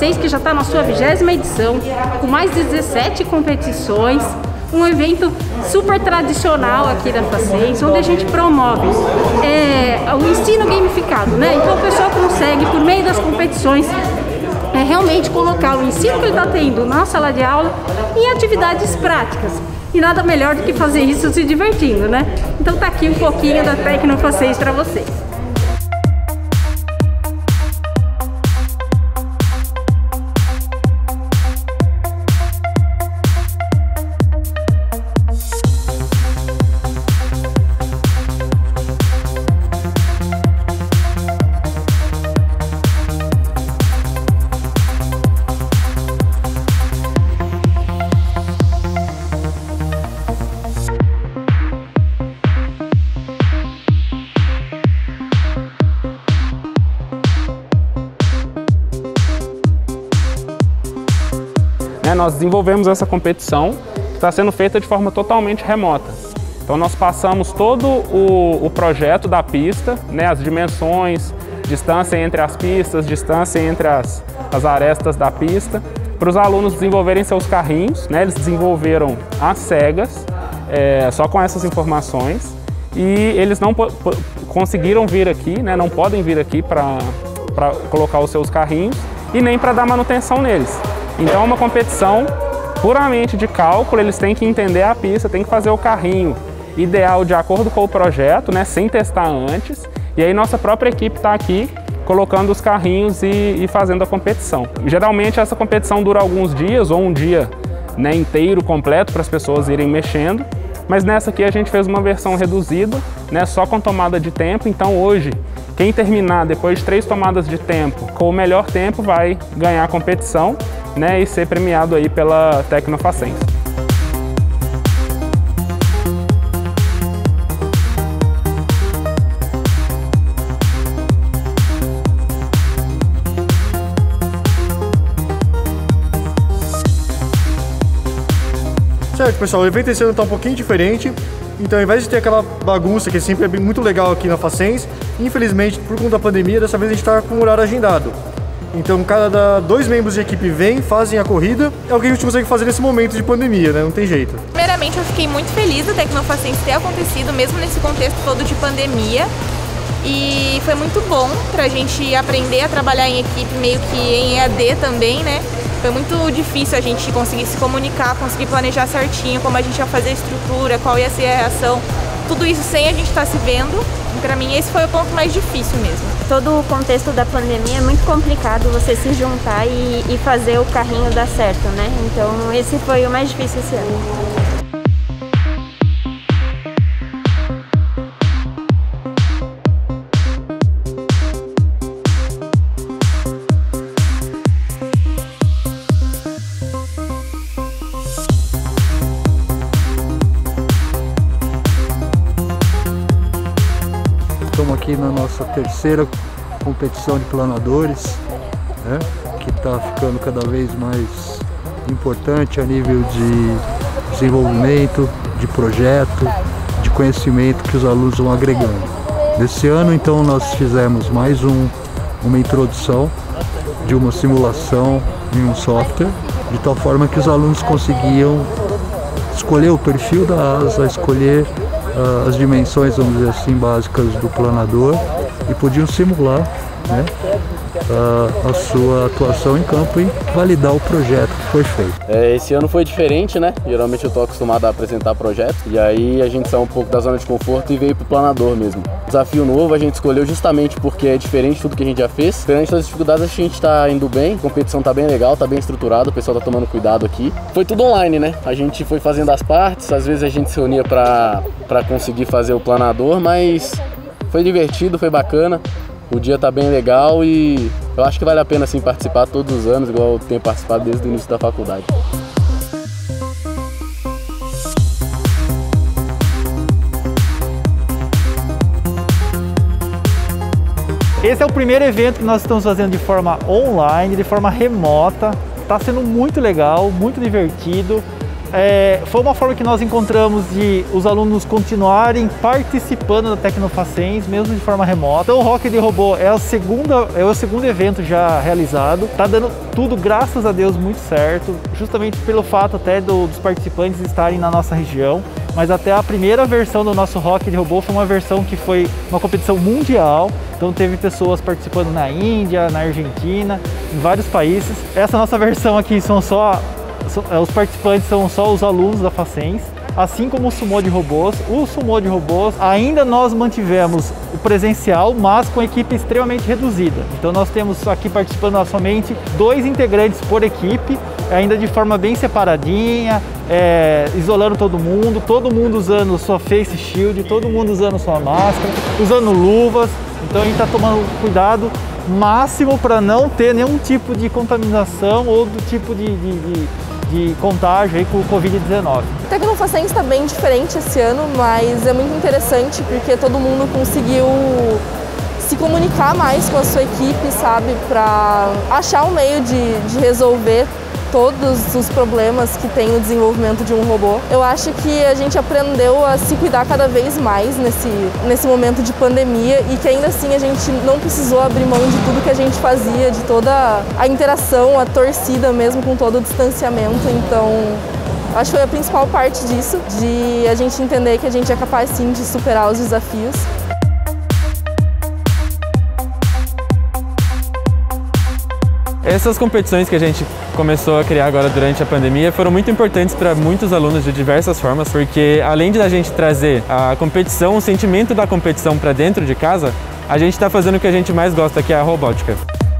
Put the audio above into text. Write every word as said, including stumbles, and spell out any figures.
Facens, que já está na sua vigésima edição, com mais de dezessete competições, um evento super tradicional aqui da Facens, onde a gente promove é, o ensino gamificado, né? Então o pessoal consegue, por meio das competições, é, realmente colocar o ensino que ele está tendo na sala de aula em atividades práticas. E nada melhor do que fazer isso se divertindo, né? Então tá aqui um pouquinho da Tecno Facens para vocês. Nós desenvolvemos essa competição que está sendo feita de forma totalmente remota. Então nós passamos todo o, o projeto da pista, né, as dimensões, distância entre as pistas, distância entre as, as arestas da pista, para os alunos desenvolverem seus carrinhos, né, eles desenvolveram às cegas, é, só com essas informações, e eles não conseguiram vir aqui, né, não podem vir aqui para colocar os seus carrinhos e nem para dar manutenção neles. Então é uma competição puramente de cálculo, eles têm que entender a pista, têm que fazer o carrinho ideal de acordo com o projeto, né, sem testar antes. E aí nossa própria equipe está aqui colocando os carrinhos e, e fazendo a competição. Geralmente essa competição dura alguns dias ou um dia, né, inteiro, completo, para as pessoas irem mexendo. Mas nessa aqui a gente fez uma versão reduzida, né, só com tomada de tempo. Então hoje, quem terminar depois de três tomadas de tempo com o melhor tempo vai ganhar a competição, né, e ser premiado aí pela Tecno Facens. Certo, pessoal, o evento esse ano está um pouquinho diferente, então ao invés de ter aquela bagunça que sempre é muito legal aqui na Facens, infelizmente, por conta da pandemia, dessa vez a gente está com o horário agendado. Então, cada dois membros de equipe vêm, fazem a corrida. É o que a gente consegue fazer nesse momento de pandemia, né? Não tem jeito. Primeiramente, eu fiquei muito feliz da Tecno Facens ter acontecido, mesmo nesse contexto todo de pandemia. E foi muito bom pra gente aprender a trabalhar em equipe, meio que em E A D também, né? Foi muito difícil a gente conseguir se comunicar, conseguir planejar certinho como a gente ia fazer a estrutura, qual ia ser a reação. Tudo isso sem a gente estar se vendo. E pra mim esse foi o ponto mais difícil mesmo. Todo o contexto da pandemia é muito complicado você se juntar e, e fazer o carrinho dar certo, né? Então esse foi o mais difícil esse ano. Estamos aqui na nossa terceira competição de planadores, né, que está ficando cada vez mais importante a nível de desenvolvimento, de projeto, de conhecimento que os alunos vão agregando. Nesse ano, então, nós fizemos mais um, uma introdução de uma simulação em um software, de tal forma que os alunos conseguiam escolher o perfil da asa, escolher uh, as dimensões, vamos dizer assim, básicas do planador e podiam simular, né, uh, a sua atuação em campo e validar o projeto que foi feito. É, esse ano foi diferente, né? Geralmente eu estou acostumado a apresentar projetos e aí a gente saiu um pouco da zona de conforto e veio para o planador mesmo. Desafio novo a gente escolheu justamente porque é diferente de tudo que a gente já fez. Perante das dificuldades a gente está indo bem, a competição está bem legal, está bem estruturada, o pessoal está tomando cuidado aqui. Foi tudo online, né? A gente foi fazendo as partes, às vezes a gente se reunia para para conseguir fazer o planador, mas foi divertido, foi bacana. O dia tá bem legal e eu acho que vale a pena assim, participar todos os anos, igual eu tenho participado desde o início da faculdade. Esse é o primeiro evento que nós estamos fazendo de forma online, de forma remota. Está sendo muito legal, muito divertido. é, foi uma forma que nós encontramos de os alunos continuarem participando da Tecnofacens, mesmo de forma remota. Então o Rock de Robô é, a segunda, é o segundo evento já realizado, tá dando tudo, graças a Deus, muito certo, justamente pelo fato até do, dos participantes estarem na nossa região, mas até a primeira versão do nosso Rock de Robô foi uma versão que foi uma competição mundial, então teve pessoas participando na Índia, na Argentina, em vários países. Essa nossa versão aqui são só, são, os participantes são só os alunos da Facens, assim como o Sumô de Robôs. O Sumô de Robôs ainda nós mantivemos o presencial, mas com equipe extremamente reduzida. Então nós temos aqui participando somente dois integrantes por equipe, ainda de forma bem separadinha, é, isolando todo mundo, todo mundo usando sua face shield, todo mundo usando sua máscara, usando luvas. Então a gente está tomando cuidado máximo para não ter nenhum tipo de contaminação ou do tipo de, de, de, de contágio aí com o Covid dezenove. A Tecnofacens está bem diferente esse ano, mas é muito interessante porque todo mundo conseguiu se comunicar mais com a sua equipe, sabe, para achar um meio de, de resolver todos os problemas que tem no desenvolvimento de um robô. Eu acho que a gente aprendeu a se cuidar cada vez mais nesse, nesse momento de pandemia e que ainda assim a gente não precisou abrir mão de tudo que a gente fazia, de toda a interação, a torcida mesmo com todo o distanciamento. Então, acho que foi a principal parte disso, de a gente entender que a gente é capaz sim de superar os desafios. Essas competições que a gente começou a criar agora durante a pandemia foram muito importantes para muitos alunos de diversas formas, porque além de a gente trazer a competição, o sentimento da competição para dentro de casa, a gente está fazendo o que a gente mais gosta, que é a robótica.